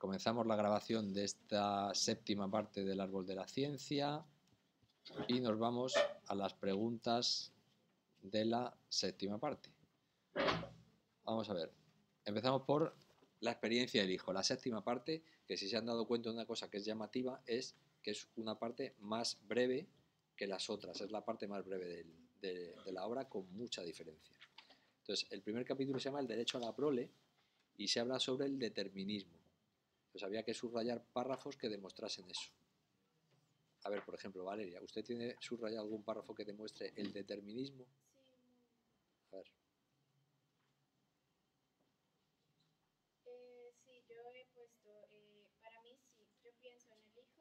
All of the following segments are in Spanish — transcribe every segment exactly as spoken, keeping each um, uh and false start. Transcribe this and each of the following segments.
Comenzamos la grabación de esta séptima parte del Árbol de la Ciencia y nos vamos a las preguntas de la séptima parte. Vamos a ver, empezamos por la experiencia del hijo. La séptima parte, que si se han dado cuenta de una cosa que es llamativa, es que es una parte más breve que las otras, es la parte más breve de, de, de la obra con mucha diferencia. Entonces, el primer capítulo se llama El derecho a la prole y se habla sobre el determinismo. Pues había que subrayar párrafos que demostrasen eso. A ver, por ejemplo, Valeria, ¿usted tiene subrayado algún párrafo que demuestre el determinismo? A ver. Eh, sí, yo he puesto, eh, para mí sí, yo pienso en el hijo,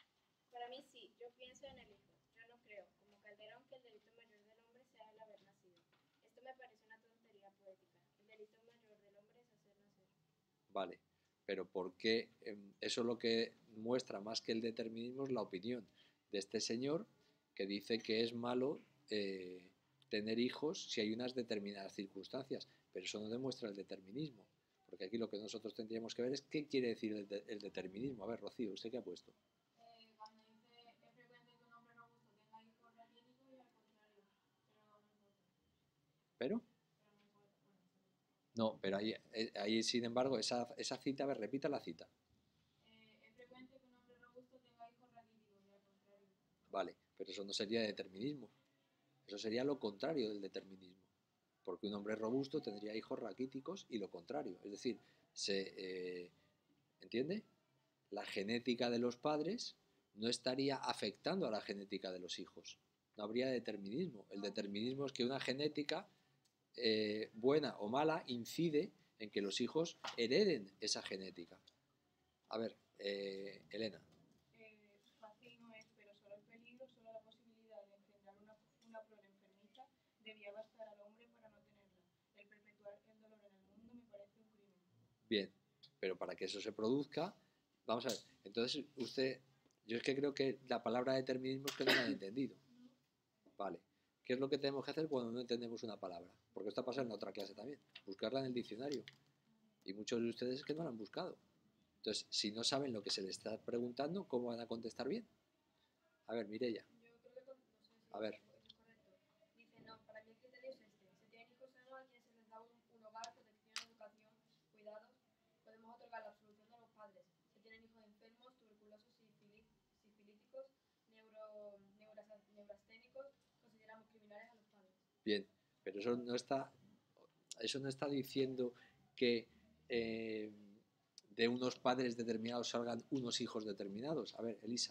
para mí sí, yo pienso en el hijo, yo no creo, como Calderón, que el delito mayor del hombre sea el haber nacido. Esto me parece una tontería poética, el delito mayor del hombre es hacer nacer. Vale, pero ¿por qué? Eso lo que muestra más que el determinismo es la opinión de este señor que dice que es malo eh, tener hijos si hay unas determinadas circunstancias, pero eso no demuestra el determinismo, porque aquí lo que nosotros tendríamos que ver es qué quiere decir el, de, el determinismo. A ver, Rocío, ¿usted qué ha puesto? Eh, cuando dice es frecuente que un hombre robusto tenga hijos raquíticos y al contrario, pero no importa. ¿Pero? Pero no importa, bueno, sí. No, pero ahí, ahí sin embargo, esa, esa cita, a ver, repita la cita. Eh, es frecuente que un hombre robusto tenga hijos raquíticos y al contrario. Vale, pero eso no sería determinismo. Eso sería lo contrario del determinismo. Porque un hombre robusto tendría hijos raquíticos y lo contrario. Es decir, se eh, ¿entiende? La genética de los padres no estaría afectando a la genética de los hijos. No habría determinismo. El determinismo es que una genética eh, buena o mala incide en que los hijos hereden esa genética. A ver, eh, Elena. Eh, fácil no es, pero solo el peligro, solo la posibilidad de engendrar una, una prole enfermiza debía bastar al hombre para no tenerla. El perpetuar el dolor en el mundo me parece un crimen. Bien, pero para que eso se produzca, vamos a ver, entonces usted, yo es que creo que la palabra determinismo es que no la han entendido. Vale, ¿qué es lo que tenemos que hacer cuando no entendemos una palabra? Porque esto pasa en la otra clase también, buscarla en el diccionario. Y muchos de ustedes es que no la han buscado. Entonces, si no saben lo que se les está preguntando, ¿cómo van a contestar bien? A ver, Mireia. Yo creo que, no sé si A ver. es correcto. Dice, no, para mí el criterio es este. Se tienen hijos sanos a quienes se les da un, un hogar, protección, educación, cuidados. Podemos otorgar la absolución de los padres. Se tienen hijos enfermos, tuberculosos, sifilíticos, neuro, neuras, neurasténicos. Consideramos criminales a los padres. Bien, pero eso no está, eso no está diciendo que eh, de unos padres determinados salgan unos hijos determinados. A ver, Elisa.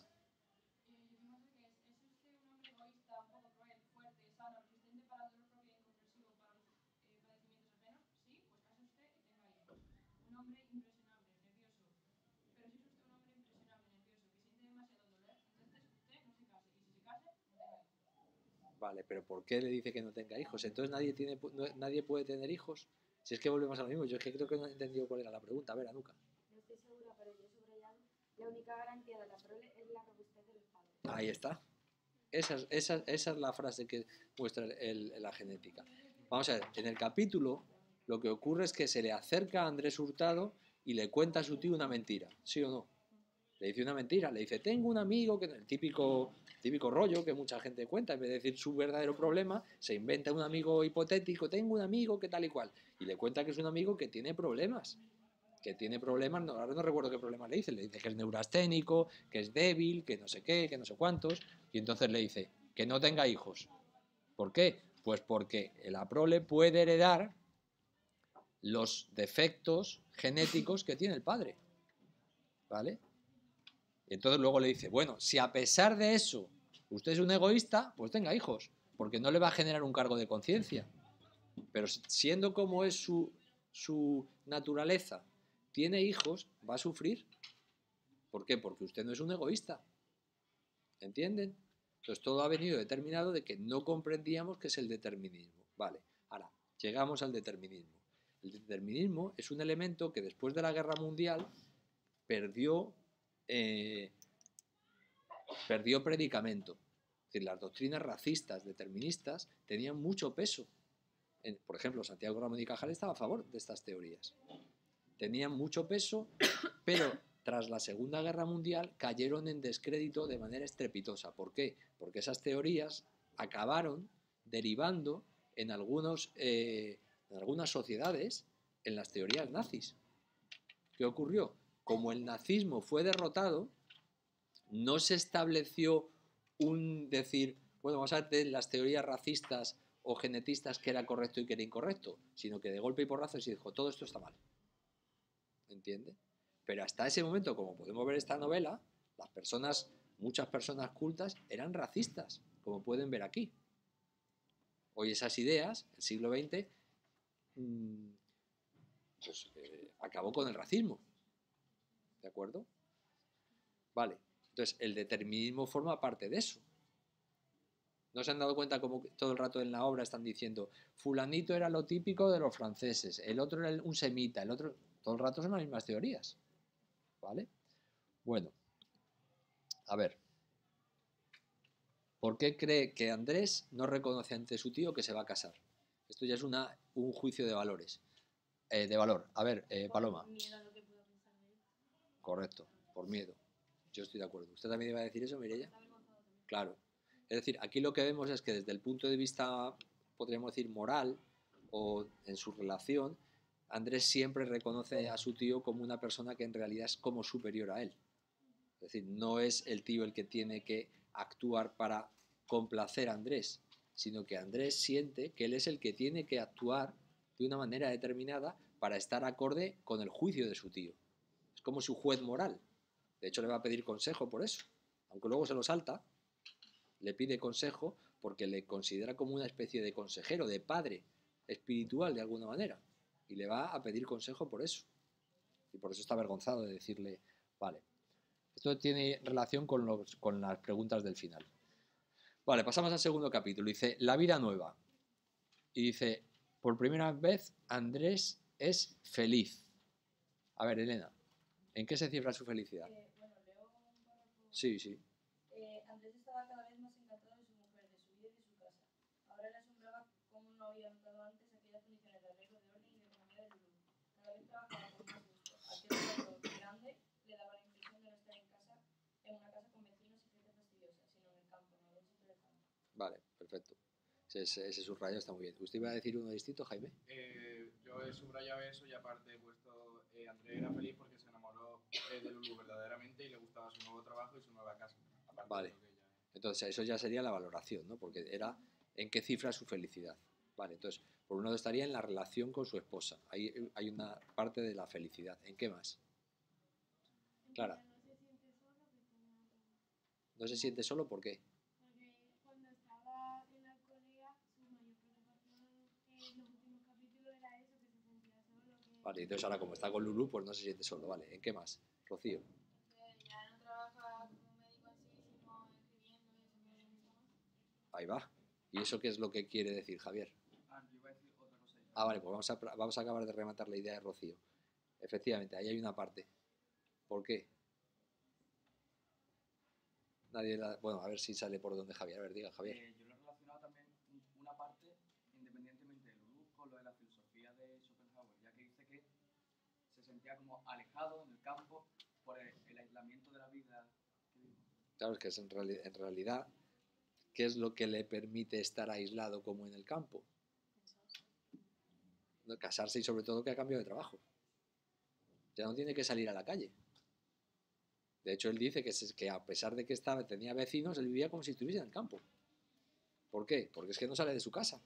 Eh, yo tengo que es, ¿es usted un hombre egoísta, un poco cruel, fuerte, sano, resistente para dolor propio e incomprensivo para los eh, padecimientos ajenos? Sí, pues case usted y tenga hijos. Un hombre impresionable, nervioso. Pero si es usted un hombre impresionable, nervioso, que siente demasiado dolor, entonces usted no se case. Y si se case, no tenga hijos. Vale, pero ¿por qué le dice que no tenga hijos? Entonces nadie, tiene, no, nadie puede tener hijos. Si es que volvemos a lo mismo, yo es que creo que no he entendido cuál era la pregunta. A ver, Anuka. No estoy segura, pero yo he subrayado, la única garantía de la prole es la robustez de los padres. Ahí está. Esa es, esa, esa es la frase que muestra el, la genética. Vamos a ver, en el capítulo lo que ocurre es que se le acerca a Andrés Hurtado y le cuenta a su tío una mentira, ¿sí o no? Le dice una mentira, le dice, tengo un amigo, que el típico, típico rollo que mucha gente cuenta, en vez de decir su verdadero problema, se inventa un amigo hipotético, tengo un amigo que tal y cual, y le cuenta que es un amigo que tiene problemas, que tiene problemas, no, ahora no recuerdo qué problema le dice, le dice que es neurasténico, que es débil, que no sé qué, que no sé cuántos, y entonces le dice que no tenga hijos. ¿Por qué? Pues porque la prole puede heredar los defectos genéticos que tiene el padre, ¿vale? Y entonces luego le dice, bueno, si a pesar de eso usted es un egoísta, pues tenga hijos, porque no le va a generar un cargo de conciencia. Pero siendo como es su, su naturaleza, tiene hijos, va a sufrir. ¿Por qué? Porque usted no es un egoísta. ¿Entienden? Entonces todo ha venido determinado de que no comprendíamos qué es el determinismo. Vale, ahora, llegamos al determinismo. El determinismo es un elemento que después de la guerra mundial perdió... Eh, perdió predicamento. Es decir, las doctrinas racistas, deterministas, tenían mucho peso. En, por ejemplo, Santiago Ramón y Cajal estaba a favor de estas teorías. tenían mucho peso, pero tras la Segunda Guerra Mundial cayeron en descrédito de manera estrepitosa. ¿Por qué? Porque esas teorías acabaron derivando en, algunos, eh, en algunas sociedades en las teorías nazis. ¿Qué ocurrió? Como el nazismo fue derrotado, no se estableció un decir, bueno, vamos a ver las teorías racistas o genetistas que era correcto y que era incorrecto, sino que de golpe y porrazo se dijo, todo esto está mal. ¿Entiende? Pero hasta ese momento, como podemos ver esta novela, las personas, muchas personas cultas, eran racistas, como pueden ver aquí. Hoy esas ideas, el siglo veinte, mmm, pues eh, acabó con el racismo. ¿De acuerdo? Vale. Entonces, el determinismo forma parte de eso. ¿No se han dado cuenta como todo el rato en la obra están diciendo fulanito era lo típico de los franceses, el otro era un semita, el otro... Todo el rato son las mismas teorías. ¿Vale? Bueno. A ver. ¿Por qué cree que Andrés no reconoce ante su tío que se va a casar? Esto ya es una, un juicio de valores. Eh, de valor. A ver, eh, Paloma. Por miedo a lo que pueda pensar de él. Correcto, por miedo. Yo estoy de acuerdo. ¿Usted también iba a decir eso, Mireia? Claro. Es decir, aquí lo que vemos es que desde el punto de vista, podríamos decir, moral o en su relación, Andrés siempre reconoce a su tío como una persona que en realidad es como superior a él. Es decir, no es el tío el que tiene que actuar para complacer a Andrés, sino que Andrés siente que él es el que tiene que actuar de una manera determinada para estar acorde con el juicio de su tío. Es como su juez moral. De hecho, le va a pedir consejo por eso. Aunque luego se lo salta, le pide consejo porque le considera como una especie de consejero, de padre espiritual de alguna manera. Y le va a pedir consejo por eso. Y por eso está avergonzado de decirle, vale. Esto tiene relación con, los, con las preguntas del final. Vale, pasamos al segundo capítulo. Dice, la vida nueva. Y dice, por primera vez Andrés es feliz. A ver, Elena, ¿en qué se cifra su felicidad? Eh, bueno, leo un párrafo. Sí, sí. Eh, Andrés estaba cada vez más encantado de su mujer, de su vida y de su casa. Ahora le asombraba cómo no había notado antes aquellas condiciones de arreglo, de orden y de economía de Lulú. Cada vez trabajaba con más gusto. Aquel pueblo grande le daba la impresión de no estar en casa, en una casa con vecinos y gente fastidiosa, sino en el campo, en algún sitio lejano. Vale, perfecto. Ese, ese subrayo está muy bien. ¿Usted iba a decir uno distinto, Jaime? Eh, yo he subrayado eso y aparte he puesto, eh, Andrés era feliz porque se enamoró eh, de Lulú verdaderamente y le gustaba su nuevo trabajo y su nueva casa. Aparte Vale. de lo que ella es. Entonces, eso ya sería la valoración, ¿no? Porque era en qué cifra su felicidad. Vale, entonces, por un lado estaría en la relación con su esposa. Ahí hay una parte de la felicidad. ¿En qué más? Clara. No se siente solo, ¿por qué? Porque cuando estaba en la colega, su mayor preocupación en los últimos capítulos era eso, que se sentía solo. Que... Vale, entonces ahora como está con Lulú, pues no se siente solo. Vale, ¿en qué más? Rocío. Que ya no trabaja como médico en sí, sino escribiendo y eso, pero mucho más. Ahí va. ¿Y eso qué es lo que quiere decir, Javier? Ah, yo iba a decir otra cosa. Ah, vale, pues vamos a, vamos a acabar de rematar la idea de Rocío. Efectivamente, ahí hay una parte. ¿Por qué? Nadie la... Bueno, a ver si sale por donde Javier. A ver, diga, Javier. Eh, yo lo he relacionado también una parte, independientemente de Lulú, con lo de la filosofía de Schopenhauer, ya que dice que se sentía como alejado en el campo por el, el aislamiento de la vida que vive. Claro, es que es en, reali en realidad, ¿qué es lo que le permite estar aislado como en el campo? No, casarse y sobre todo que ha cambiado de trabajo. Ya no tiene que salir a la calle. De hecho, él dice que, se, que a pesar de que estaba, tenía vecinos, él vivía como si estuviese en el campo. ¿Por qué? Porque es que no sale de su casa.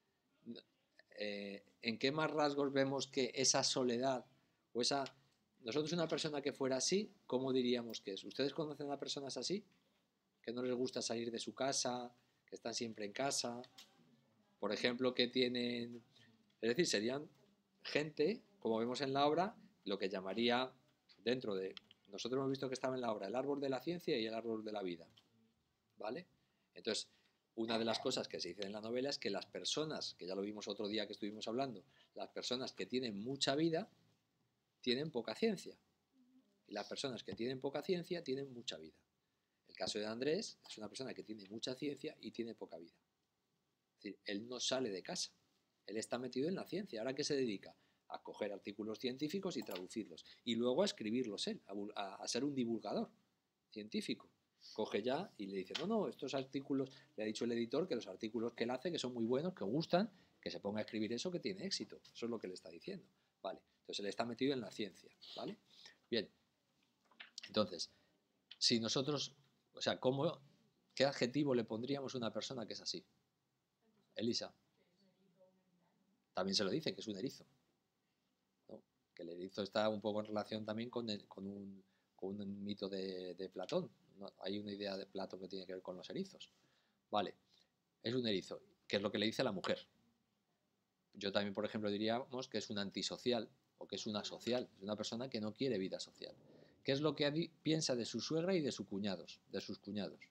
Eh, ¿En qué más rasgos vemos que esa soledad o esa... Nosotros una persona que fuera así, ¿cómo diríamos que es? ¿Ustedes conocen a personas así? Que no les gusta salir de su casa, que están siempre en casa, por ejemplo, que tienen... Es decir, serían gente, como vemos en la obra, lo que llamaría dentro de... Nosotros hemos visto que estaba en la obra el árbol de la ciencia y el árbol de la vida, ¿vale? Entonces, una de las cosas que se dice en la novela es que las personas, que ya lo vimos otro día que estuvimos hablando, las personas que tienen mucha vida tienen poca ciencia. Y las personas que tienen poca ciencia tienen mucha vida. El caso de Andrés es una persona que tiene mucha ciencia y tiene poca vida. Es decir, él no sale de casa. Él está metido en la ciencia. ¿Ahora qué se dedica? a coger artículos científicos y traducirlos. Y luego a escribirlos él, a, a, a ser un divulgador científico. Coge ya y le dice, no, no, estos artículos, le ha dicho el editor que los artículos que él hace, que son muy buenos, que gustan, que se ponga a escribir eso, que tiene éxito. Eso es lo que le está diciendo. Vale. Entonces él está metido en la ciencia. ¿Vale? Bien. Entonces, si nosotros, o sea, ¿cómo, qué adjetivo le pondríamos a una persona que es así? Elisa. También se lo dice, que es un erizo. ¿No? Que el erizo está un poco en relación también con, el, con, un, con un mito de, de Platón. ¿No? Hay una idea de Platón que tiene que ver con los erizos. Vale, es un erizo. ¿Qué es lo que le dice a la mujer? Yo también, por ejemplo, diríamos que es un antisocial o que es una social. Es una persona que no quiere vida social. ¿Qué es lo que piensa de su suegra y de sus cuñados? De sus cuñados.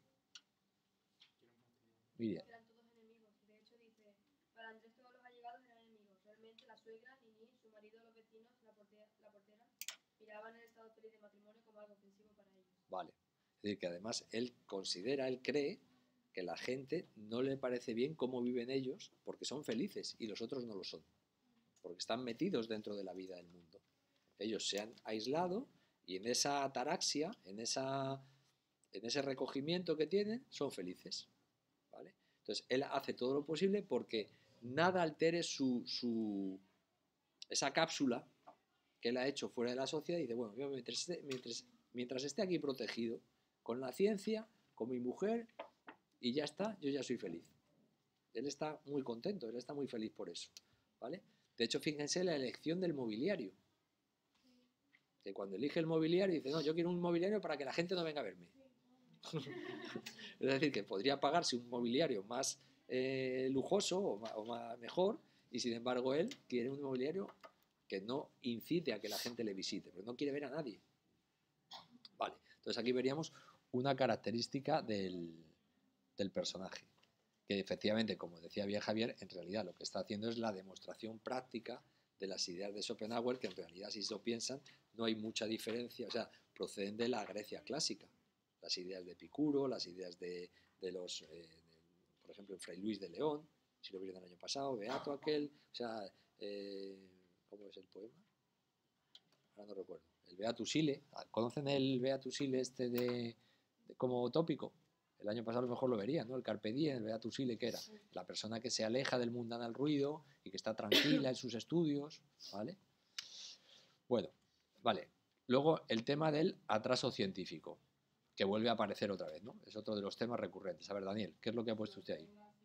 Miriam. Eran todos enemigos. De hecho, dice, para Andrés todos los allegados eran enemigos. Realmente la suegra, Nini, su marido, los vecinos, la portera, la portera, miraban el estado feliz de matrimonio como algo ofensivo para ellos. Vale. Es decir, que además él considera, él cree que la gente no le parece bien cómo viven ellos porque son felices y los otros no lo son. Porque están metidos dentro de la vida del mundo. Ellos se han aislado y en esa ataraxia, en, esa, en ese recogimiento que tienen, son felices. ¿Vale? Entonces, él hace todo lo posible porque nada altere su, su, esa cápsula que él ha hecho fuera de la sociedad y dice, bueno, yo mientras, esté, mientras, mientras esté aquí protegido, con la ciencia, con mi mujer, y ya está, yo ya soy feliz. Él está muy contento, él está muy feliz por eso. ¿Vale? De hecho, fíjense la elección del mobiliario. Que cuando elige el mobiliario dice, no, yo quiero un mobiliario para que la gente no venga a verme. Es decir, que podría pagarse un mobiliario más eh, lujoso o, más, o más mejor, y sin embargo él quiere un mobiliario que no incite a que la gente le visite, porque no quiere ver a nadie. Vale, entonces aquí veríamos una característica del, del personaje, que efectivamente, como decía bien Javier, en realidad lo que está haciendo es la demostración práctica de las ideas de Schopenhauer, que en realidad, si se lo piensan, no hay mucha diferencia, o sea, proceden de la Grecia clásica. Las ideas de Epicuro, las ideas de, de los, eh, de, por ejemplo, Fray Luis de León, si lo vieron el año pasado, Beato aquel, o sea, eh, ¿cómo es el poema? Ahora no recuerdo. El Beatus Ile, ¿conocen el Beatus Ile este de, de como tópico? El año pasado a lo mejor lo verían, ¿no? El Carpe Diem, el Beatus Ile, ¿qué era? La persona que se aleja del mundanal ruido y que está tranquila en sus estudios, ¿vale? Bueno, vale. Luego el tema del atraso científico, que vuelve a aparecer otra vez, ¿no? Es otro de los temas recurrentes. A ver, Daniel, ¿qué es lo que ha puesto usted ahí?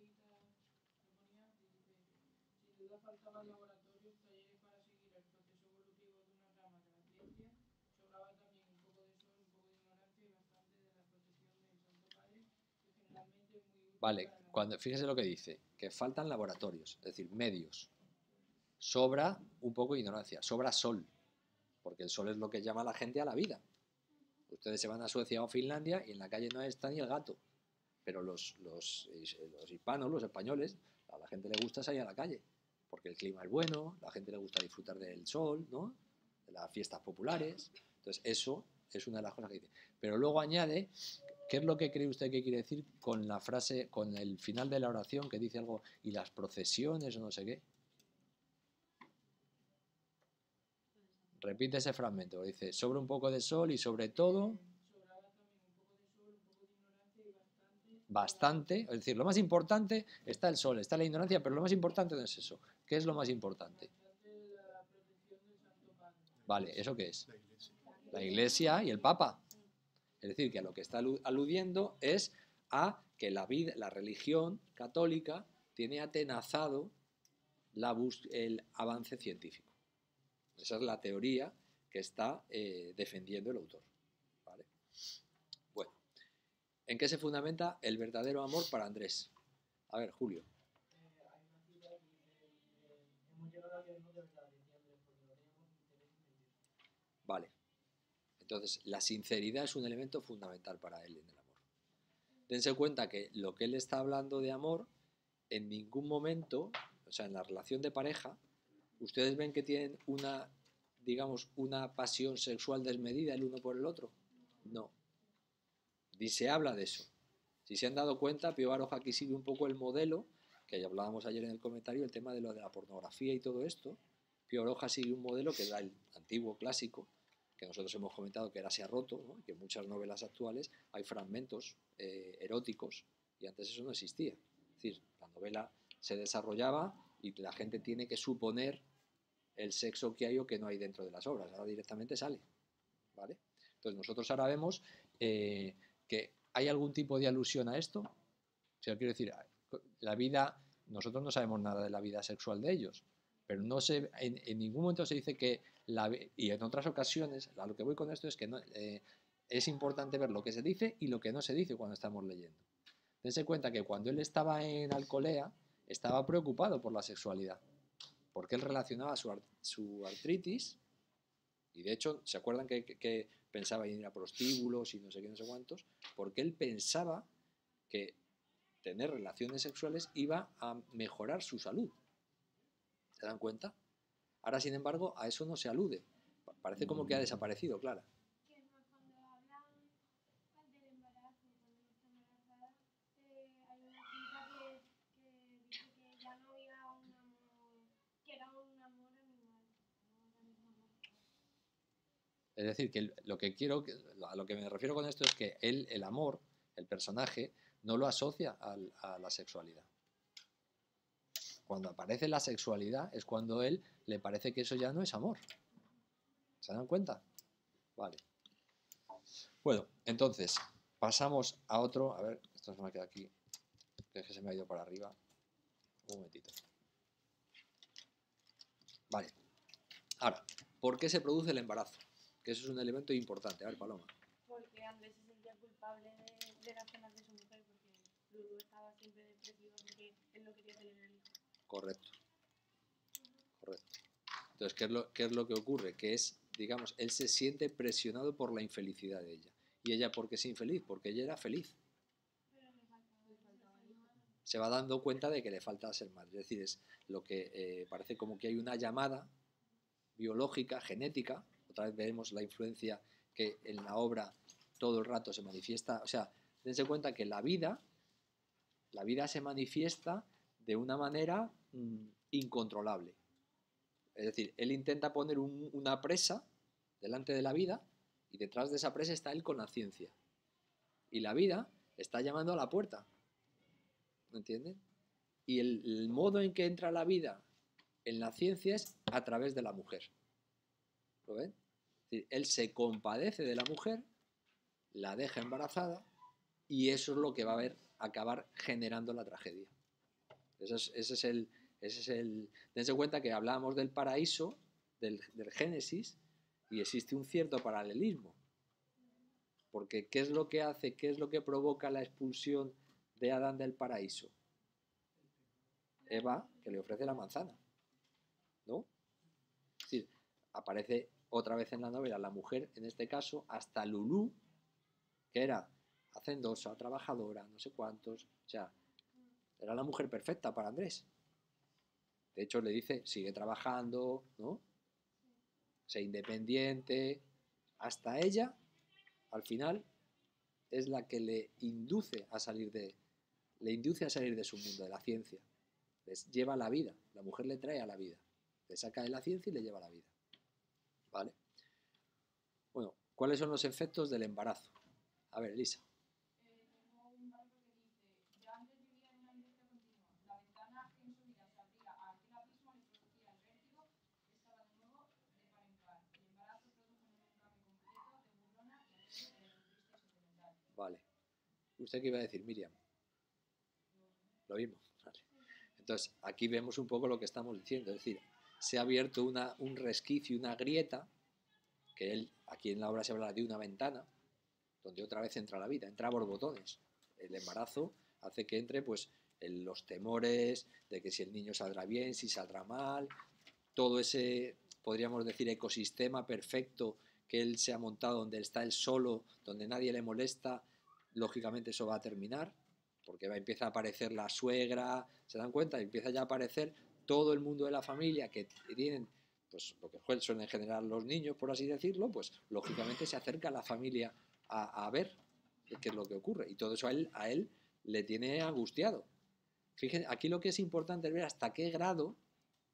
Vale, cuando, fíjese lo que dice, que faltan laboratorios, es decir, medios. Sobra un poco de ignorancia, sobra sol, porque el sol es lo que llama a la gente a la vida. Ustedes se van a Suecia o Finlandia y en la calle no está ni el gato. Pero los, los, los hispanos, los españoles, a la gente le gusta salir a la calle. Porque el clima es bueno, la gente le gusta disfrutar del sol, ¿no? De las fiestas populares. Entonces eso es una de las cosas que dice. Pero luego añade, ¿qué es lo que cree usted que quiere decir con la frase, con el final de la oración que dice algo, y las procesiones o no sé qué? Repite ese fragmento, dice, sobre un poco de sol y sobre todo bastante, es decir, lo más importante está el sol, está la ignorancia, pero lo más importante no es eso. ¿Qué es lo más importante? Vale, ¿eso qué es? La Iglesia y el Papa. Es decir, que a lo que está aludiendo es a que la vida, la religión católica tiene atenazado la bus- el avance científico. Esa es la teoría que está eh, defendiendo el autor. ¿Vale? Bueno, ¿en qué se fundamenta el verdadero amor para Andrés? A ver, Julio. Vale. Entonces, la sinceridad es un elemento fundamental para él en el amor. Dense cuenta que lo que él está hablando de amor, en ningún momento, o sea, en la relación de pareja, ustedes ven que tienen una, digamos, una pasión sexual desmedida el uno por el otro. No. Ni se habla de eso. Si se han dado cuenta, Pío Baroja aquí sigue un poco el modelo, que ya hablábamos ayer en el comentario, el tema de lo de la pornografía y todo esto, Pío Baroja sigue un modelo que era el antiguo clásico, que nosotros hemos comentado que ahora se ha roto, ¿no? Que en muchas novelas actuales hay fragmentos eh, eróticos y antes eso no existía. Es decir, la novela se desarrollaba y la gente tiene que suponer el sexo que hay o que no hay dentro de las obras. Ahora directamente sale, ¿vale? Entonces nosotros ahora vemos eh, que hay algún tipo de alusión a esto. O sea, quiero decir, la vida, nosotros no sabemos nada de la vida sexual de ellos, pero no se, en, en ningún momento se dice que, la, y en otras ocasiones, a lo que voy con esto es que no, eh, es importante ver lo que se dice y lo que no se dice cuando estamos leyendo. Dense cuenta que cuando él estaba en Alcolea, estaba preocupado por la sexualidad, porque él relacionaba su, su artritis, y de hecho, ¿se acuerdan que, que, que pensaba en ir a prostíbulos y no sé qué, no sé cuántos? Porque él pensaba que tener relaciones sexuales iba a mejorar su salud. ¿Se dan cuenta? Ahora, sin embargo, a eso no se alude. Parece como que ha desaparecido, Clara. Que cuando hablan del embarazo, cuando está embarazada, eh, hay una cita que, que dice que ya no había un amor, que era un amor animal, no era mismo amor. Es decir, que lo que quiero, a lo que me refiero con esto es que él, el amor, el personaje, no lo asocia al, a la sexualidad. Cuando aparece la sexualidad es cuando él le parece que eso ya no es amor. ¿Se dan cuenta? Vale. Bueno, entonces, pasamos a otro. A ver, esto se me ha quedado aquí. Que se me ha ido para arriba. Un momentito. Vale. Ahora, ¿por qué se produce el embarazo? Que eso es un elemento importante. A ver, Paloma. Porque Andrés se sentía culpable de, de las penas de su mujer, porque Lulu estaba siempre depresiva porque él no quería tener el hijo. Correcto. Correcto. Entonces, ¿qué es, lo, ¿qué es lo que ocurre? Que es, digamos, él se siente presionado por la infelicidad de ella. ¿Y ella por qué es infeliz? Porque ella era feliz. Pero le faltaba, le faltaba el hijo. Se va dando cuenta de que le falta ser madre. Es decir, es lo que eh, parece como que hay una llamada biológica, genética. Otra vez veremos la influencia que en la obra todo el rato se manifiesta. O sea, dense cuenta que la vida, la vida se manifiesta de una manera mmm, incontrolable. Es decir, él intenta poner un, una presa delante de la vida y detrás de esa presa está él con la ciencia. Y la vida está llamando a la puerta. ¿Me entienden? Y el, el modo en que entra la vida en la ciencia es a través de la mujer. ¿Lo ven? Es decir, él se compadece de la mujer, la deja embarazada y eso es lo que va a ver, acabar generando la tragedia. Ese es, ese es el... Ese es el... Dense cuenta que hablábamos del paraíso, del, del Génesis, y existe un cierto paralelismo. Porque ¿qué es lo que hace, qué es lo que provoca la expulsión de Adán del paraíso? Eva, que le ofrece la manzana, ¿no? Es decir, aparece otra vez en la novela la mujer, en este caso, hasta Lulú, que era hacendosa, trabajadora, no sé cuántos, o sea, era la mujer perfecta para Andrés. De hecho, le dice, sigue trabajando, ¿no? Sé independiente. Hasta ella, al final, es la que le induce a salir de, le induce a salir de su mundo, de la ciencia. Les lleva a la vida. La mujer le trae a la vida. Le saca de la ciencia y le lleva a la vida. ¿Vale? Bueno, ¿cuáles son los efectos del embarazo? A ver, Elisa. Eh, tengo un párrafo que dice, ya antes vivía en una angustia continua. La ventana que en su vida se abría a aquel abismo le producía el vértigo, estaba de nuevo de par en par. El embarazo produjo en un cambio completo de burlona y alegre de triste y sentimental. Vale. ¿Usted qué iba a decir, Miriam? Lo mismo. Vale. Entonces, aquí vemos un poco lo que estamos diciendo. Es decir, se ha abierto una, un resquicio, una grieta, que él, aquí en la obra se habla de una ventana, donde otra vez entra la vida, entra a borbotones. El embarazo hace que entre pues en los temores de que si el niño saldrá bien, si saldrá mal, todo ese, podríamos decir, ecosistema perfecto que él se ha montado, donde está él solo, donde nadie le molesta, lógicamente eso va a terminar, porque va, empieza a aparecer la suegra, ¿se dan cuenta? Empieza ya a aparecer todo el mundo de la familia que tienen, pues lo que suelen generar los niños, por así decirlo, pues lógicamente se acerca a la familia a, a ver qué es lo que ocurre. Y todo eso a él, a él le tiene angustiado. Fíjense, aquí lo que es importante es ver hasta qué grado,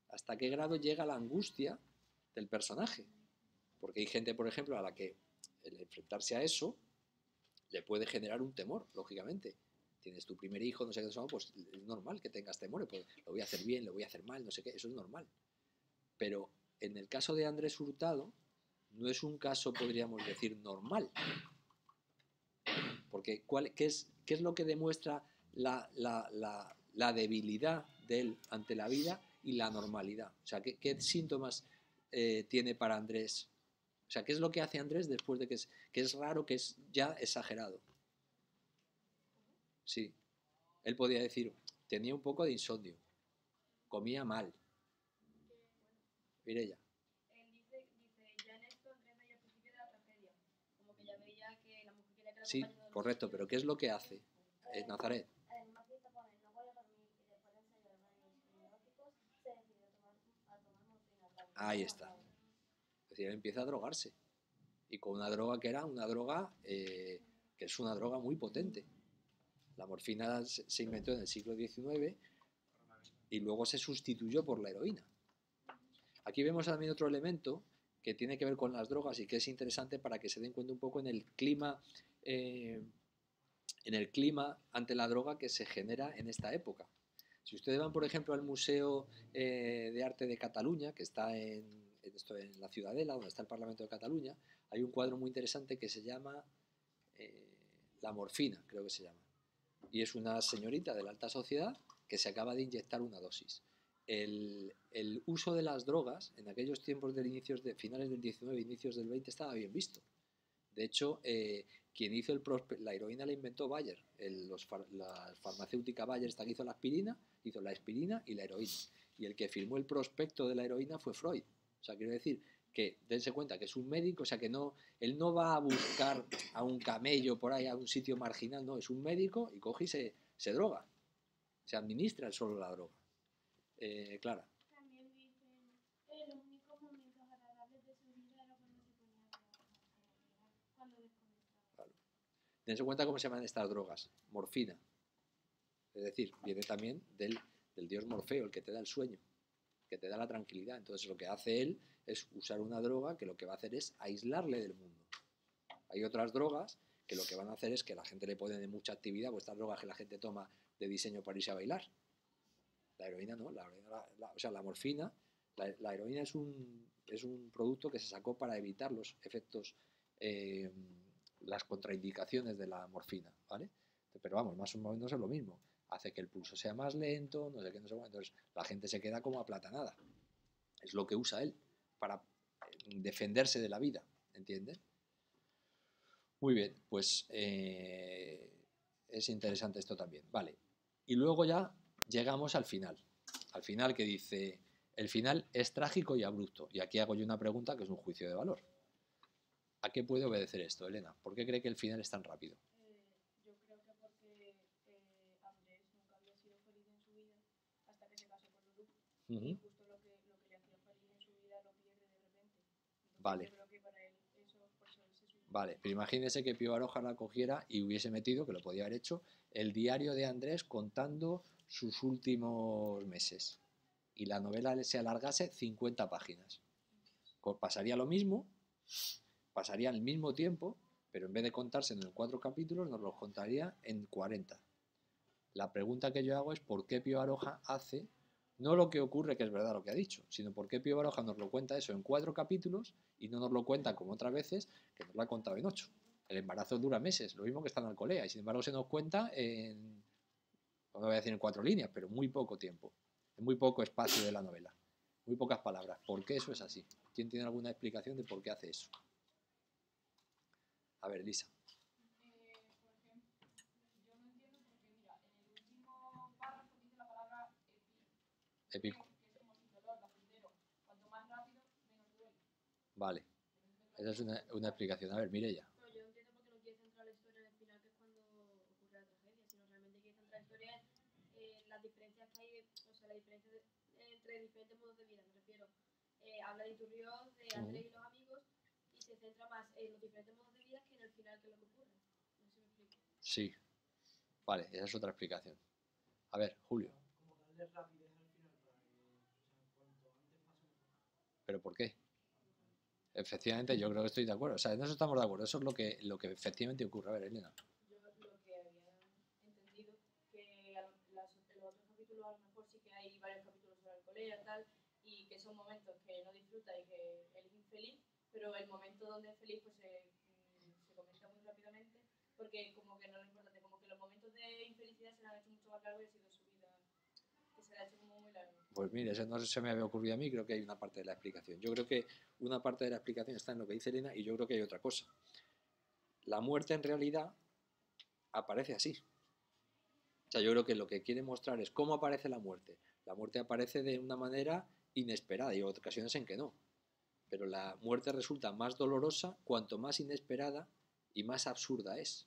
hasta qué grado llega la angustia del personaje. Porque hay gente, por ejemplo, a la que el enfrentarse a eso le puede generar un temor, lógicamente. Tienes tu primer hijo, no sé qué, pues es normal que tengas temores, pues lo voy a hacer bien, lo voy a hacer mal, no sé qué, eso es normal. Pero en el caso de Andrés Hurtado, no es un caso, podríamos decir, normal. Porque ¿cuál, qué, es, ¿qué es lo que demuestra la, la, la, la debilidad de él ante la vida y la normalidad? O sea, ¿qué, qué síntomas eh, tiene para Andrés? O sea, ¿qué es lo que hace Andrés después de que es, que es raro, que es ya exagerado? Sí. Él podía decir, tenía un poco de insomnio, comía mal. Mireia. Él dice, dice, ya en esto Andrés veía el principio de la tragedia, como que ya veía que la mujer quería que la Sí, compañera de correcto, pero ¿qué es lo que hace en Nazaret? Además de pone, no voy a dormir y después de ensayar varios epidemiológicos, se decidió a tomar, a tomar morfina. Ahí está. Es decir, él empieza a drogarse. Y con una droga que era una droga eh, que es una droga muy potente. La morfina se, se inventó en el siglo diecinueve y luego se sustituyó por la heroína. Aquí vemos también otro elemento que tiene que ver con las drogas y que es interesante para que se den cuenta un poco en el clima, eh, en el clima ante la droga que se genera en esta época. Si ustedes van, por ejemplo, al Museo eh, de Arte de Cataluña, que está en, en, esto, en la Ciudadela, donde está el Parlamento de Cataluña, hay un cuadro muy interesante que se llama eh, La morfina, creo que se llama. Y es una señorita de la alta sociedad que se acaba de inyectar una dosis. El, el uso de las drogas en aquellos tiempos de inicios de finales del diecinueve, inicios del veinte, estaba bien visto. De hecho, eh, quien hizo el la heroína la inventó Bayer, el, los, la farmacéutica Bayer, esta que hizo la aspirina, hizo la aspirina y la heroína. Y el que firmó el prospecto de la heroína fue Freud. O sea, quiero decir que dense cuenta que es un médico, o sea, que no, él no va a buscar a un camello por ahí, a un sitio marginal, no, es un médico y coge y se, se droga, se administra solo la droga. Eh, Clara. También dicen, eh, los únicos momentos agradables de su vida era cuando se ponía a trabajar, cuando desconectaba. Claro. Dense cuenta cómo se llaman estas drogas. Morfina. Es decir, viene también del, del dios Morfeo, el que te da el sueño, que te da la tranquilidad. Entonces lo que hace él es usar una droga que lo que va a hacer es aislarle del mundo. Hay otras drogas que lo que van a hacer es que la gente le pone mucha actividad, pues estas drogas que la gente toma de diseño para irse a bailar. La heroína no, la, la, la, o sea, la morfina, la, la heroína es un, es un producto que se sacó para evitar los efectos, eh, las contraindicaciones de la morfina, ¿vale? Pero vamos, más o menos es lo mismo. Hace que el pulso sea más lento, no sé qué, no sé cuánto. Entonces la gente se queda como aplatanada. Es lo que usa él para defenderse de la vida, ¿entienden? Muy bien, pues eh, es interesante esto también. Vale, y luego ya llegamos al final. Al final que dice, el final es trágico y abrupto. Y aquí hago yo una pregunta que es un juicio de valor. ¿A qué puede obedecer esto, Elena? ¿Por qué cree que el final es tan rápido? Eh, yo creo que porque eh, Andrés nunca había sido feliz en su vida hasta que se casó con Lulu. Uh-huh. Y justo lo que, lo que le hacía feliz en su vida lo pierde de repente. Entonces, vale. Yo creo que para él eso, por eso él se suicida. Vale, pero imagínese que Pío Baroja la cogiera y hubiese metido, que lo podía haber hecho, el diario de Andrés contando sus últimos meses. Y la novela se alargase cincuenta páginas. Pasaría lo mismo, pasaría el mismo tiempo, pero en vez de contarse en cuatro capítulos, nos los contaría en cuarenta. La pregunta que yo hago es ¿por qué Pío Baroja hace, no lo que ocurre, que es verdad lo que ha dicho, sino por qué Pío Baroja nos lo cuenta eso en cuatro capítulos y no nos lo cuenta como otras veces, que nos lo ha contado en ocho? El embarazo dura meses, lo mismo que está en Alcolea, y sin embargo se nos cuenta en, no voy a decir en cuatro líneas, pero muy poco tiempo, en muy poco espacio de la novela, muy pocas palabras. ¿Por qué eso es así? ¿Quién tiene alguna explicación de por qué hace eso? A ver, Lisa. Eh, por ejemplo, yo no entiendo porque, mira, en el último párrafo dice la palabra epi, Épico. que es como sin dolor, placentero. Cuanto más rápido, menos duele. Vale, esa es una, una explicación. A ver, Mireia. No, yo no entiendo por qué no quiere centrar la historia en el final, que es cuando ocurre la tragedia, sino realmente quiere centrar la historia en eh, las diferencias que hay, o sea, la diferencia de, entre diferentes modos de vida, me refiero. Eh, habla de Iturrioz, de Andrés uh-huh. y los amigos, y se centra más en los diferentes modos de vida que en el final, que es lo que ocurre. No sé si me explico. Sí, vale, esa es otra explicación. A ver, Julio. Como darle rapidez al final para que, o sea, cuanto ¿Pero por qué? Efectivamente, yo creo que estoy de acuerdo. O sea, en eso estamos de acuerdo. Eso es lo que, lo que efectivamente ocurre. A ver, Elena. Yo lo que había entendido, que a lo- las- en los otros capítulos a lo mejor sí que hay varios capítulos sobre el colegio y tal, y que son momentos que no disfruta y que él es infeliz, pero el momento donde es feliz pues se, mm, se comenta muy rápidamente, porque como que no es importante, como que los momentos de infelicidad se le han hecho mucho más largos y ha sido su vida, que se le ha hecho como muy largo. Pues mire, eso no se me había ocurrido a mí, creo que hay una parte de la explicación. Yo creo que una parte de la explicación está en lo que dice Elena y yo creo que hay otra cosa. La muerte en realidad aparece así. O sea, yo creo que lo que quiere mostrar es cómo aparece la muerte. La muerte aparece de una manera inesperada y hay ocasiones en que no. Pero la muerte resulta más dolorosa cuanto más inesperada y más absurda es.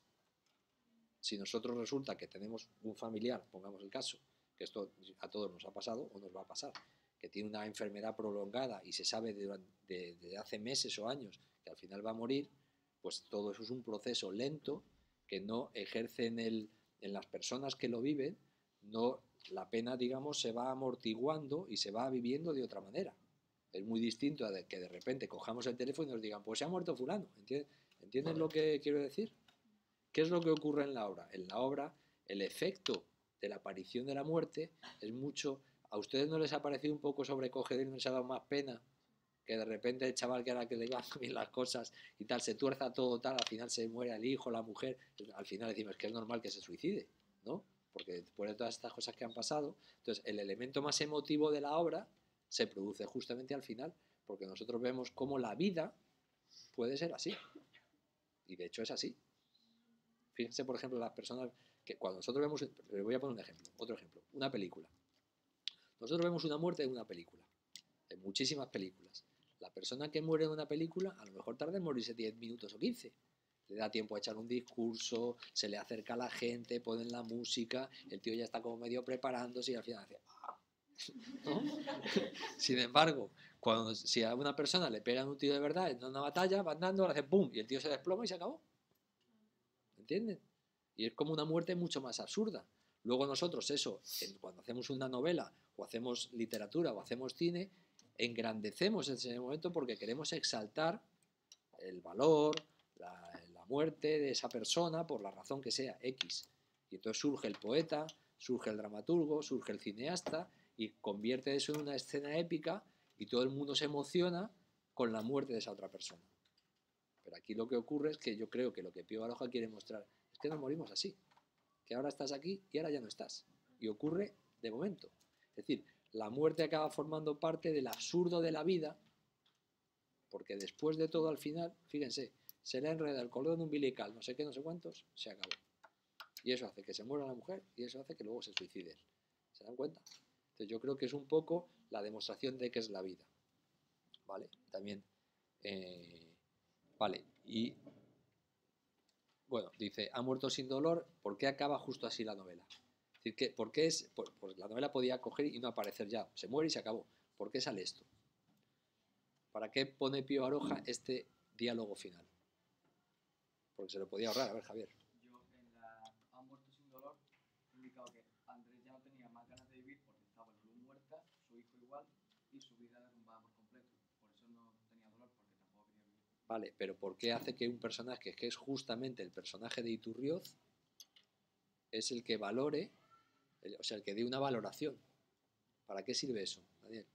Si nosotros resulta que tenemos un familiar, pongamos el caso, que esto a todos nos ha pasado o nos va a pasar, que tiene una enfermedad prolongada y se sabe de, de, de hace meses o años que al final va a morir, pues todo eso es un proceso lento que no ejerce en, el, en las personas que lo viven, no, la pena, digamos, se va amortiguando y se va viviendo de otra manera. Es muy distinto a de que de repente cojamos el teléfono y nos digan, pues se ha muerto fulano. ¿Entiendes, ¿Entiendes lo que quiero decir? ¿Qué es lo que ocurre en la obra? En la obra, el efecto de la aparición de la muerte es mucho... ¿A ustedes no les ha parecido un poco sobrecogedor y no les ha dado más pena que de repente el chaval que era que le iban bien las cosas y tal, se tuerza todo tal, al final se muere el hijo, la mujer, al final decimos que es normal que se suicide, ¿no? Porque después de todas estas cosas que han pasado, entonces el elemento más emotivo de la obra se produce justamente al final, porque nosotros vemos cómo la vida puede ser así, y de hecho es así. Fíjense, por ejemplo, las personas que cuando nosotros vemos, les voy a poner un ejemplo, otro ejemplo, una película. Nosotros vemos una muerte en una película, en muchísimas películas. La persona que muere en una película a lo mejor tarda en morirse diez minutos o quince. Le da tiempo a echar un discurso, se le acerca a la gente, ponen la música, el tío ya está como medio preparándose y al final hace... ¡ah! ¿No? Sin embargo, cuando, si a una persona le pegan un tiro de verdad en una batalla, va andando, le hace ¡pum! Y el tío se desploma y se acabó. ¿Entienden? Y es como una muerte mucho más absurda. Luego nosotros eso, cuando hacemos una novela o hacemos literatura o hacemos cine, engrandecemos en ese momento porque queremos exaltar el valor, la, la muerte de esa persona por la razón que sea, X. Y entonces surge el poeta, surge el dramaturgo, surge el cineasta y convierte eso en una escena épica y todo el mundo se emociona con la muerte de esa otra persona. Pero aquí lo que ocurre es que yo creo que lo que Pío Baroja quiere mostrar es que nos morimos así, que ahora estás aquí y ahora ya no estás. Y ocurre de momento. Es decir, la muerte acaba formando parte del absurdo de la vida, porque después de todo, al final, fíjense, se le enreda el cordón umbilical, no sé qué, no sé cuántos, se acabó. Y eso hace que se muera la mujer y eso hace que luego se suicide. ¿Se dan cuenta? Entonces yo creo que es un poco la demostración de que es la vida. ¿Vale? También... Eh, Vale, y bueno, dice, ha muerto sin dolor, ¿por qué acaba justo así la novela? Es decir, que, ¿por qué es? Pues, pues la novela podía coger y no aparecer ya, se muere y se acabó. ¿Por qué sale esto? ¿Para qué pone Pío Baroja este diálogo final? Porque se lo podía ahorrar, a ver, Javier. Yo en la Ha muerto sin dolor he indicado que Andrés ya no tenía más ganas de vivir porque estaba Lulú muerta, su hijo igual, y su vida derrumbada por completo. Por eso no tenía dolor, porque tampoco quería vivir. Vale, pero ¿por qué hace que un personaje, que es justamente el personaje de Iturrioz, es el que valore, el, o sea, el que dé una valoración? ¿Para qué sirve eso, Daniel?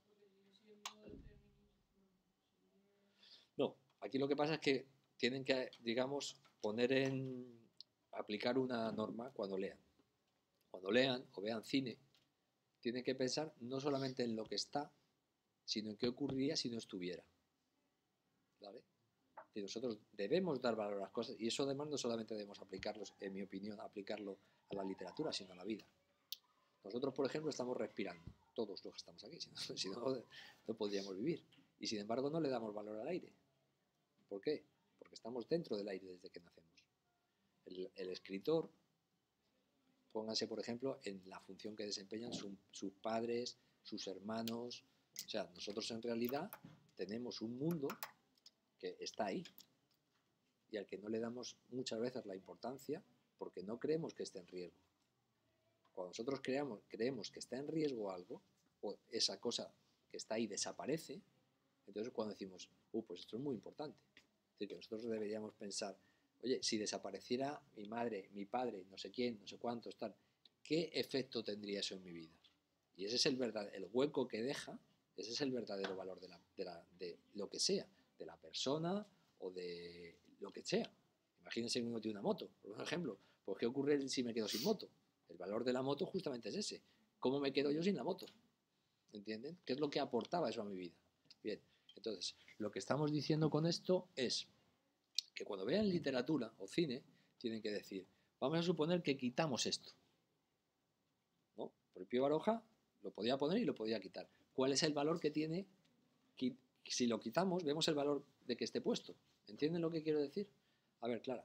No, aquí lo que pasa es que tienen que, digamos, poner en... aplicar una norma cuando lean. Cuando lean o vean cine, tienen que pensar no solamente en lo que está, sino en qué ocurriría si no estuviera. ¿Vale? Y nosotros debemos dar valor a las cosas, y eso además no solamente debemos aplicarlos, en mi opinión, aplicarlo a la literatura, sino a la vida. Nosotros, por ejemplo, estamos respirando, todos los que estamos aquí, si no, si no, no podríamos vivir. Y sin embargo no le damos valor al aire. ¿Por qué? Porque estamos dentro del aire desde que nacemos. El, el escritor, pónganse, por ejemplo, en la función que desempeñan su, sus padres, sus hermanos. O sea, nosotros en realidad tenemos un mundo que está ahí y al que no le damos muchas veces la importancia porque no creemos que esté en riesgo. Cuando nosotros creamos, creemos que está en riesgo algo, o esa cosa que está ahí desaparece, Entonces cuando decimos, uh, pues esto es muy importante. Es decir, que nosotros deberíamos pensar, oye, si desapareciera mi madre, mi padre, no sé quién, no sé cuántos, tal, ¿qué efecto tendría eso en mi vida? Y ese es el verdadero, el hueco que deja, ese es el verdadero valor de, la, de, la, de lo que sea, de la persona o de lo que sea. Imagínense que uno tiene una moto, por ejemplo. Pues ¿qué ocurre si me quedo sin moto? El valor de la moto justamente es ese. ¿Cómo me quedo yo sin la moto? ¿Entienden? ¿Qué es lo que aportaba eso a mi vida? Bien, entonces, lo que estamos diciendo con esto es que cuando vean literatura o cine, tienen que decir, vamos a suponer que quitamos esto, ¿no? Por el Pío Baroja lo podía poner y lo podía quitar. ¿Cuál es el valor que tiene? Si lo quitamos, vemos el valor de que esté puesto. ¿Entienden lo que quiero decir? A ver, Clara.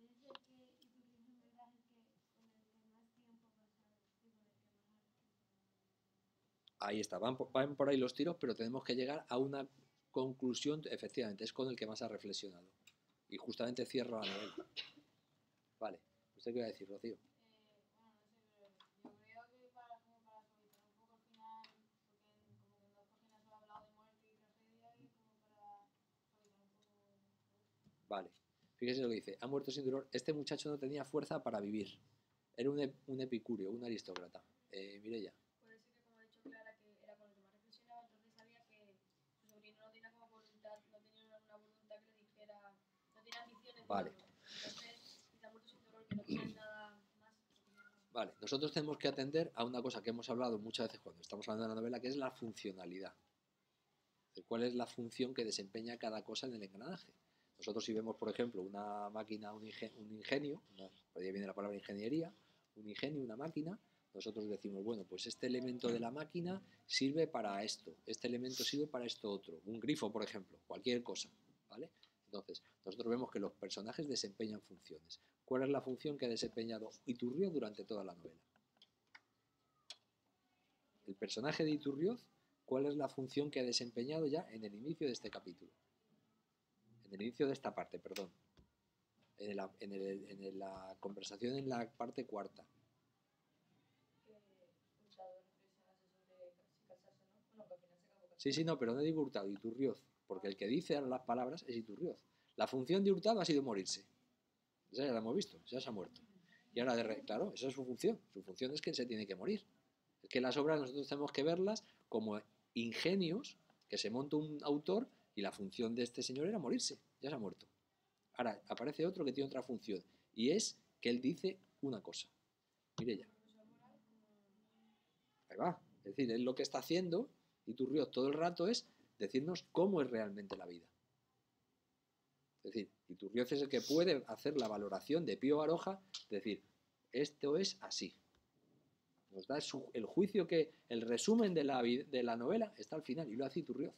Ahí está, van por, van por ahí los tiros, pero tenemos que llegar a una conclusión, efectivamente, es con el que más ha reflexionado. Y justamente cierro la novela. Vale, ¿usted qué va a decir, Rocío? Vale, fíjese lo que dice, ha muerto sin dolor, este muchacho no tenía fuerza para vivir, era un, ep un epicúreo, un aristócrata. Eh, Mireia. Puede ser que, como ha dicho Clara, que era con lo que más reflexionaba, entonces sabía que su sobrino no tenía como voluntad, no tenía una, una voluntad que le dijera, no tenía ambiciones. Vale. Entonces, quizá muerto sin dolor, que no tenía nada más. Vale, nosotros tenemos que atender a una cosa que hemos hablado muchas veces cuando estamos hablando de la novela, que es la funcionalidad. ¿Cuál es la función que desempeña cada cosa en el engranaje? Nosotros si vemos, por ejemplo, una máquina, un, ingenio, un ingenio una, por ahí viene la palabra ingeniería, un ingenio, una máquina, nosotros decimos, bueno, pues este elemento de la máquina sirve para esto, este elemento sirve para esto otro, un grifo, por ejemplo, cualquier cosa, ¿vale? Entonces, nosotros vemos que los personajes desempeñan funciones. ¿Cuál es la función que ha desempeñado Iturrioz durante toda la novela? El personaje de Iturrioz, ¿cuál es la función que ha desempeñado ya en el inicio de este capítulo? En el inicio de esta parte, perdón. En, el, en, el, en la conversación en la parte cuarta. Sí, sí, no, pero no digo Hurtado, Iturrioz, porque el que dice las palabras es Iturrioz. La función de Hurtado ha sido morirse. Esa ya la hemos visto, ya se ha muerto. Y ahora, de re, claro, esa es su función. Su función es que se tiene que morir. Es que las obras nosotros tenemos que verlas como ingenios que se monta un autor y la función de este señor era morirse, ya se ha muerto. Ahora aparece otro que tiene otra función y es que él dice una cosa. Mireia. Ahí va. Es decir, él lo que está haciendo, Iturrioz todo el rato, es decirnos cómo es realmente la vida. Es decir, Iturrioz es el que puede hacer la valoración de Pío Baroja, decir, esto es así. Nos da su, el juicio que, el resumen de la, de la novela está al final, y lo hace Iturrioz.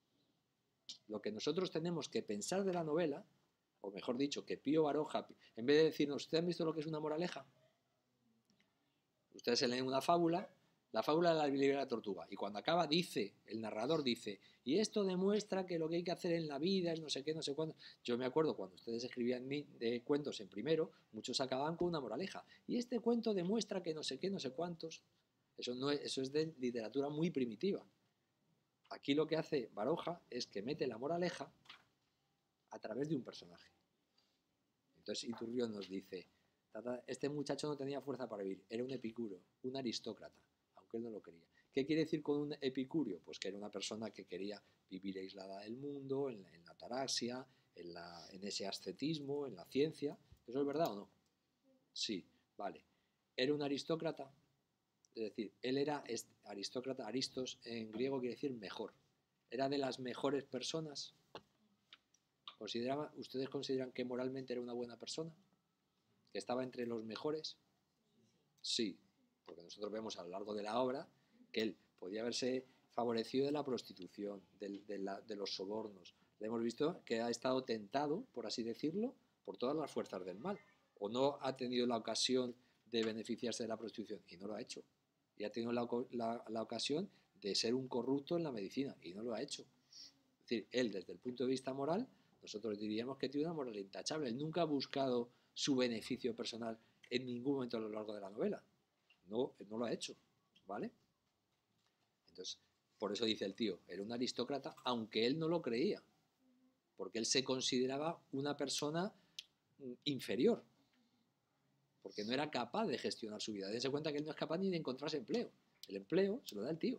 Lo que nosotros tenemos que pensar de la novela, o mejor dicho, que Pío Baroja, en vez de decirnos, ¿ustedes han visto lo que es una moraleja? Ustedes se leen una fábula, la fábula de la libra de la tortuga, y cuando acaba dice, el narrador dice, y esto demuestra que lo que hay que hacer en la vida es no sé qué, no sé cuándo. Yo me acuerdo cuando ustedes escribían de cuentos en primero, muchos acababan con una moraleja, y este cuento demuestra que no sé qué, no sé cuántos. Eso, no es, eso es de literatura muy primitiva. Aquí lo que hace Baroja es que mete la moraleja a través de un personaje. Entonces Iturrioz nos dice, este muchacho no tenía fuerza para vivir, era un epicúreo, un aristócrata, aunque él no lo quería. ¿Qué quiere decir con un epicúreo? Pues que era una persona que quería vivir aislada del mundo, en la, en la ataraxia, en, la, en ese ascetismo, en la ciencia. ¿Eso es verdad o no? Sí, vale. ¿Era un aristócrata? Es decir, él era aristócrata, aristos en griego quiere decir mejor. ¿Era de las mejores personas? ¿Consideraba, ¿Ustedes consideran que moralmente era una buena persona? ¿Que estaba entre los mejores? Sí, porque nosotros vemos a lo largo de la obra que él podía haberse favorecido de la prostitución, de, de, la, de los sobornos. Le hemos visto que ha estado tentado, por así decirlo, por todas las fuerzas del mal. O no ha tenido la ocasión de beneficiarse de la prostitución y no lo ha hecho. Y ha tenido la, la, la ocasión de ser un corrupto en la medicina y no lo ha hecho. Es decir, él desde el punto de vista moral, nosotros diríamos que tiene una moral intachable. Él nunca ha buscado su beneficio personal en ningún momento a lo largo de la novela. No, él no lo ha hecho, ¿vale? Entonces, Por eso dice el tío, era un aristócrata, aunque él no lo creía, porque él se consideraba una persona inferior, porque no era capaz de gestionar su vida. Dense cuenta que él no es capaz ni de encontrarse empleo. El empleo se lo da el tío.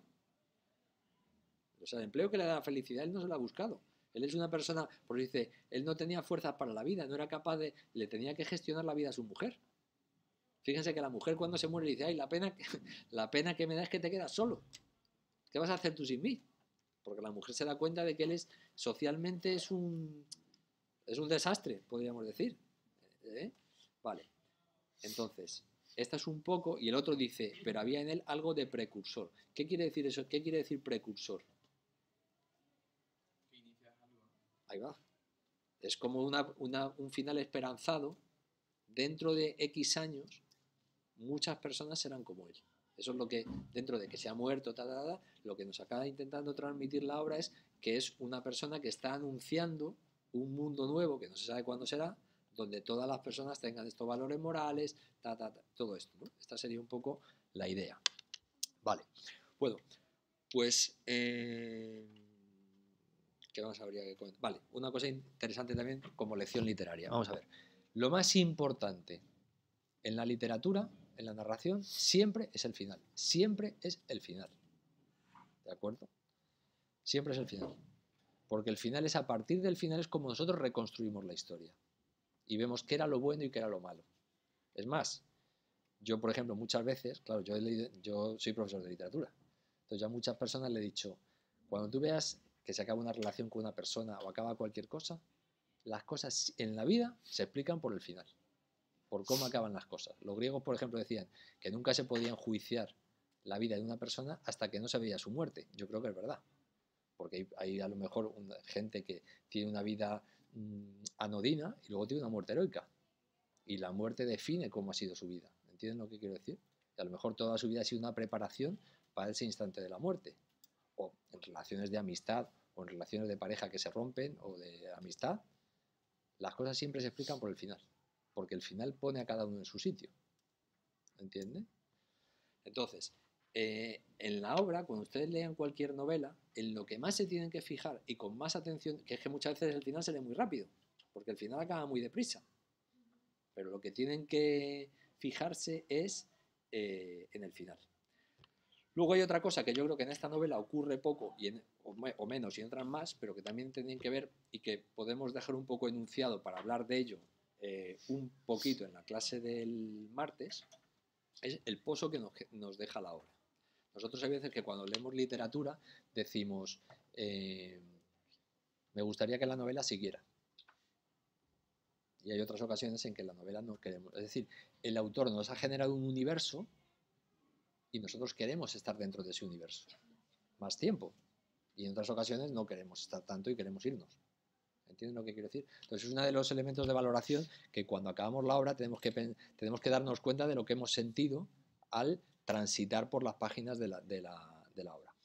O sea, el empleo que le da la felicidad, él no se lo ha buscado. Él es una persona, porque dice, él no tenía fuerzas para la vida, no era capaz de, le tenía que gestionar la vida a su mujer. Fíjense que la mujer cuando se muere le dice, ay, la pena, la pena que me da es que te quedas solo. ¿Qué vas a hacer tú sin mí? Porque la mujer se da cuenta de que él es, socialmente es un, es un desastre, podríamos decir. ¿Eh? Vale. Entonces, esta es un poco, y el otro dice, pero había en él algo de precursor. ¿Qué quiere decir eso? ¿Qué quiere decir precursor? Que inicias algo, ¿no? Ahí va. Es como una, una, un final esperanzado. Dentro de X años, muchas personas serán como él. Eso es lo que, dentro de que se ha muerto, ta, ta, ta, lo que nos acaba intentando transmitir la obra es que es una persona que está anunciando un mundo nuevo, que no se sabe cuándo será, donde todas las personas tengan estos valores morales, ta, ta, ta, todo esto, ¿no? Esta sería un poco la idea. Vale. Bueno, pues... Eh, ¿qué más habría que comentar? Vale, una cosa interesante también como lección literaria. Vamos a ver. Lo más importante en la literatura, en la narración, siempre es el final. Siempre es el final. ¿De acuerdo? Siempre es el final. Porque el final es, a partir del final es como nosotros reconstruimos la historia. Y vemos qué era lo bueno y qué era lo malo. Es más, yo, por ejemplo, muchas veces, claro, yo, he leído, yo soy profesor de literatura. Entonces ya a muchas personas le he dicho, cuando tú veas que se acaba una relación con una persona o acaba cualquier cosa, las cosas en la vida se explican por el final. Por cómo acaban las cosas. Los griegos, por ejemplo, decían que nunca se podía enjuiciar la vida de una persona hasta que no se veía su muerte. Yo creo que es verdad. Porque hay, hay a lo mejor una, gente que tiene una vida mmm, anodina y luego tiene una muerte heroica. Y la muerte define cómo ha sido su vida. ¿Entienden lo que quiero decir? Y a lo mejor toda su vida ha sido una preparación para ese instante de la muerte. O en relaciones de amistad, o en relaciones de pareja que se rompen, o de amistad, las cosas siempre se explican por el final. Porque el final pone a cada uno en su sitio. ¿Entienden? Entonces, eh, en la obra, cuando ustedes lean cualquier novela, en lo que más se tienen que fijar y con más atención, que es que muchas veces el final se lee muy rápido, porque el final acaba muy deprisa. Pero lo que tienen que fijarse es eh, en el final. Luego hay otra cosa que yo creo que en esta novela ocurre poco y en, o, o menos y en otras más, pero que también tienen que ver y que podemos dejar un poco enunciado para hablar de ello eh, un poquito en la clase del martes, es el pozo que nos, nos deja la obra. Nosotros hay veces que cuando leemos literatura decimos, eh, me gustaría que la novela siguiera. Y hay otras ocasiones en que la novela no queremos. Es decir, el autor nos ha generado un universo y nosotros queremos estar dentro de ese universo más tiempo. Y en otras ocasiones no queremos estar tanto y queremos irnos. ¿Entienden lo que quiero decir? Entonces es uno de los elementos de valoración que cuando acabamos la obra tenemos que, tenemos que darnos cuenta de lo que hemos sentido al transitar por las páginas de la, de la, de la obra.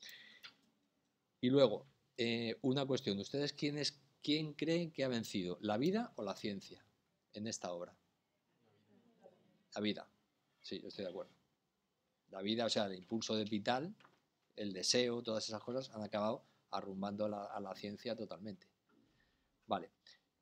Y luego, eh, una cuestión. ¿Ustedes quién, es, quién creen que ha vencido? ¿La vida o la ciencia en esta obra? La vida. Sí, yo estoy de acuerdo. La vida, o sea, el impulso de vital, el deseo, todas esas cosas han acabado arrumbando a la, a la ciencia totalmente. Vale.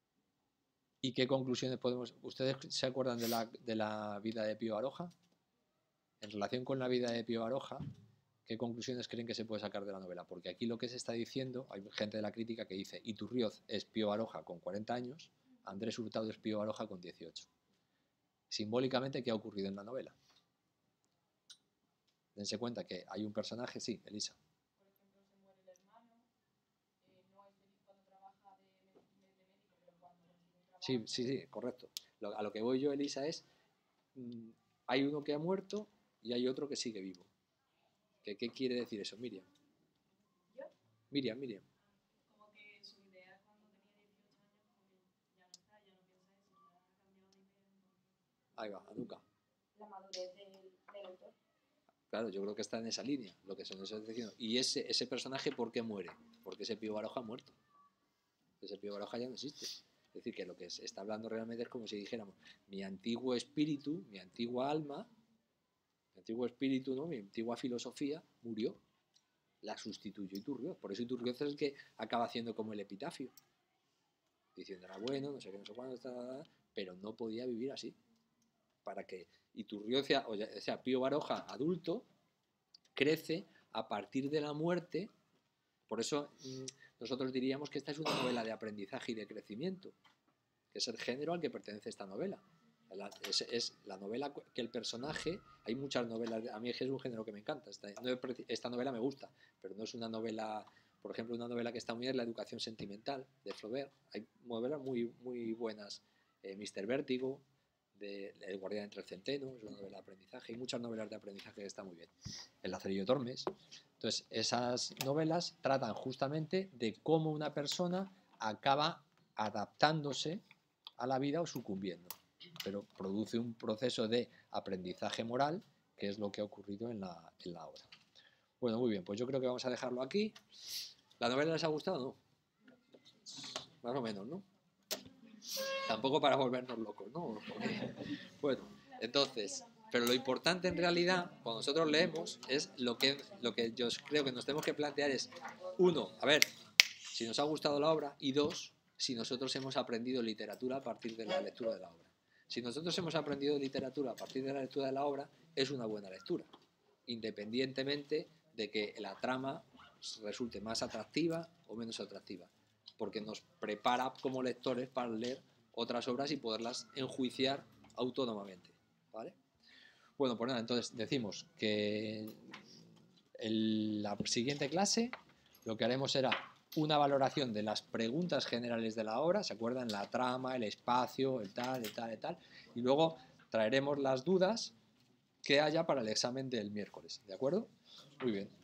¿Y qué conclusiones podemos...? ¿Ustedes se acuerdan de la, de la vida de Pío Baroja? En relación con la vida de Pío Baroja, ¿qué conclusiones creen que se puede sacar de la novela? Porque aquí lo que se está diciendo, hay gente de la crítica que dice Iturrioz es Pío Baroja con cuarenta años, Andrés Hurtado es Pío Baroja con dieciocho. Simbólicamente, ¿qué ha ocurrido en la novela? Dense cuenta que hay un personaje, sí, Elisa. Por ejemplo, se muere el hermano, eh, no es feliz cuando trabaja de, de, de médico, pero cuando consigue un trabajo... Sí, sí, sí, correcto. Lo, a lo que voy yo, Elisa, es, mmm, hay uno que ha muerto y hay otro que sigue vivo. ¿Qué, qué quiere decir eso, Miriam? ¿Yo? Miriam, Miriam. Como que su idea cuando tenía dieciocho años, como que ya no está, ya no piensa eso, ya ha cambiado de idea. Entonces... Ahí va, Anuka. La madurez del, del autor. Claro, yo creo que está en esa línea, lo que se nos está diciendo. ¿Y ese, ese personaje por qué muere? Porque ese Pío Baroja ha muerto. Ese Pío Baroja ya no existe. Es decir, que lo que se está hablando realmente es como si dijéramos, mi antiguo espíritu, mi antigua alma, mi antiguo espíritu, ¿no? Mi antigua filosofía murió. la sustituyó Iturrioz. Por eso Iturrioz es el que acaba haciendo como el epitafio, diciendo era bueno, no sé qué, no sé cuándo, está, pero no podía vivir así. Para que Iturrioz, o sea, Pío Baroja, adulto, crece a partir de la muerte. Por eso nosotros diríamos que esta es una novela de aprendizaje y de crecimiento, que es el género al que pertenece esta novela. La, es, es la novela que el personaje, hay muchas novelas, a mí es un género que me encanta, esta, no, esta novela me gusta, pero no es una novela, por ejemplo, una novela que está muy bien es La educación sentimental, de Flaubert. Hay novelas muy, muy buenas, eh, míster Vértigo, de El guardián entre el centeno, es una novela de aprendizaje, hay muchas novelas de aprendizaje que están muy bien. El Lazarillo Tormes. Entonces, esas novelas tratan justamente de cómo una persona acaba adaptándose a la vida o sucumbiendo, pero produce un proceso de aprendizaje moral, que es lo que ha ocurrido en la, en la obra. Bueno, muy bien, pues yo creo que vamos a dejarlo aquí. ¿La novela les ha gustado o no? Más o menos, ¿no? Tampoco para volvernos locos, ¿no? Porque, bueno, entonces, pero lo importante en realidad, cuando nosotros leemos, es lo que, lo que yo creo que nos tenemos que plantear es, uno, a ver, si nos ha gustado la obra, y dos, si nosotros hemos aprendido literatura a partir de la lectura de la obra. Si nosotros hemos aprendido literatura a partir de la lectura de la obra, es una buena lectura, independientemente de que la trama resulte más atractiva o menos atractiva, porque nos prepara como lectores para leer otras obras y poderlas enjuiciar autónomamente, ¿vale? Bueno, pues nada, entonces decimos que en la siguiente clase lo que haremos será una valoración de las preguntas generales de la obra, ¿se acuerdan? La trama, el espacio, el tal, el tal, el tal, y luego traeremos las dudas que haya para el examen del miércoles, ¿de acuerdo? Muy bien.